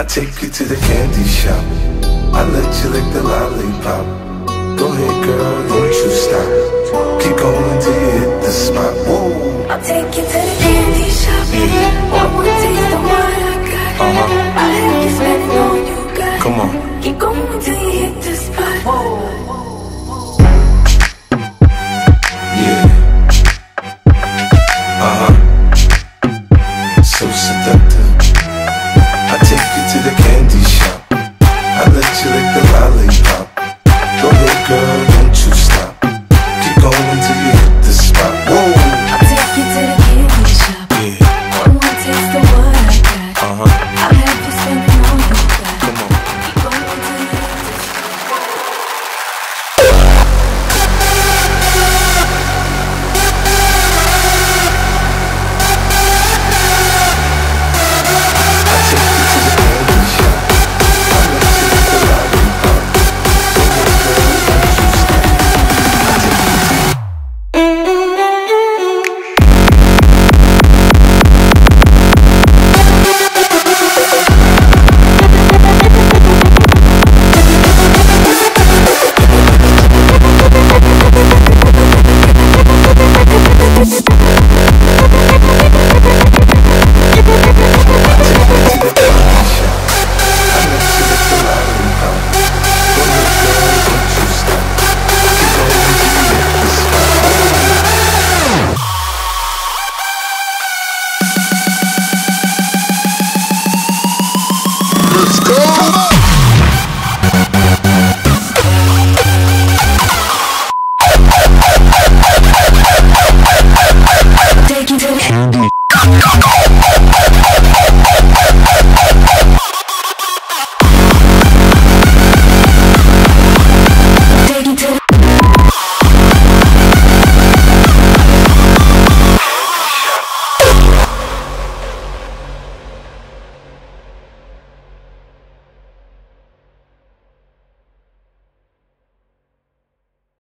take you to the candy shop. I let you lick the lollipop. Go ahead, girl, don't you stop. Keep going till you hit the spot. Whoa. I'll take you to the candy shop. Yeah. I wanna taste the what I got. I'll have you spending all you got. Come on. Keep going till you hit the spot. Yeah. So seductive. I take you to the candy shop. I let you lick the lollipop. Go ahead, girl, don't you stop. Keep going till you hit the spot. Whoa. I'll take you to the candy shop. Yeah. I wanna taste the what I got. I'll have you spending all you got. Come on. Keep going till you hit the spot.